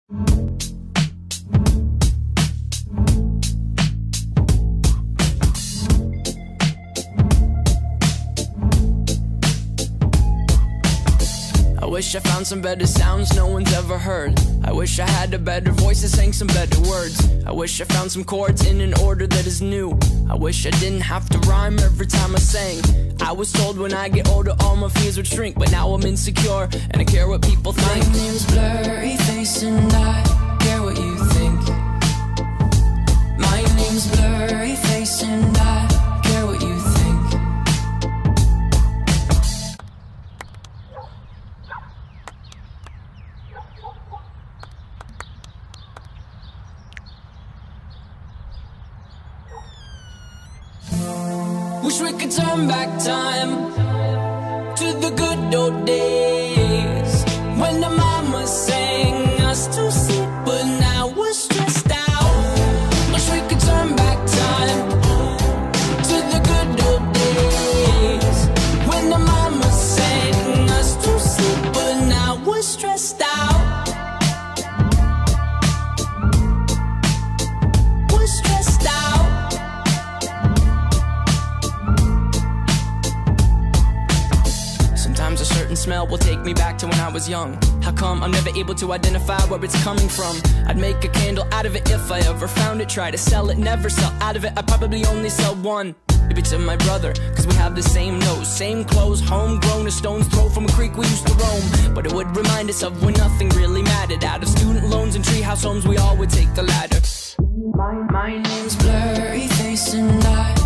I wish I found some better sounds no one's ever heard. I wish I had a better voice that sang some better words. I wish I found some chords in an order that is new. I wish I didn't have to rhyme every time I sang. I was told when I get older all my fears would shrink, but now I'm insecure and I care what people think. My name's Blurryface and I care what you think. My name's Blurryface and I care what you think. Wish we could turn back time to the good old days when the mama sang us to sleep, but now we're stressed out. Wish we could turn back time to the good old days when the mama sang us to sleep, but now we're stressed out. We're stressed out. Sometimes a certain smell will take me back to when I was young. How come I'm never able to identify where it's coming from? I'd make a candle out of it if I ever found it. Try to sell it, never sell out of it. I'd probably only sell one. Maybe to my brother, cause we have the same nose, same clothes, homegrown, a stone's throw from a creek we used to roam. But it would remind us of when nothing really mattered. Out of student loans and treehouse homes, we all would take the ladder. My name's Blurryface and I